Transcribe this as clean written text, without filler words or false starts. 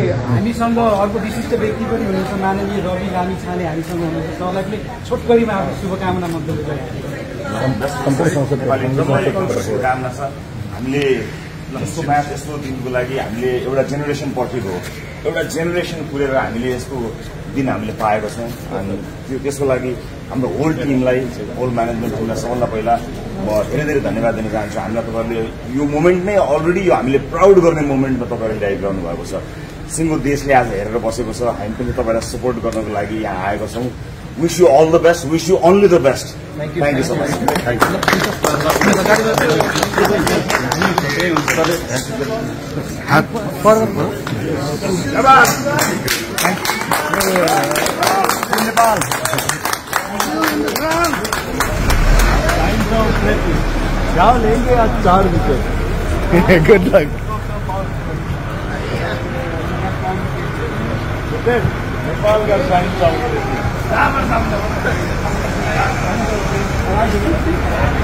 हामीसँग अर्को विशिष्ट व्यक्ति पनि हुनुहुन्छ माननीय rabilamichhane हामीसँग हुनुहुन्छ सरलाई छोटकरीमा आफ्नो शुभकामना मन्तव्य शुभकामना छ हामीले यस्तो म्याच यस्तो दिनको लागि हामीले एउटा जेनेरेसन पर्खेको हो एउटा जेनेरेसन पुरेर हामीले यस्तो दिन हामीले पाएको छौँ अनि त्यसको लागि हाम्रो होल टिमलाई होल म्यानेजमेन्ट टिमलाई सबभन्दा पहिला म धेरै धेरै धन्यवाद दिन चाहन्छु हामीलाई तपाईँहरूले यो मोमेन्ट नै अलरेडी यो हामीले प्राउड गर्ने मोमेन्टमा तपाईँहरूले ल्याइरहनु भएको छ सिङ्गो देशले आज हेरेर बसेको छ हामी पनि तपाईँलाई सपोर्ट गर्नको लागि यहाँ आएको छौँ wish you all the best wish you only the best thank you so much thank you क्या लेंगे आज 4 विकेट गुड लक नेपाल का साइन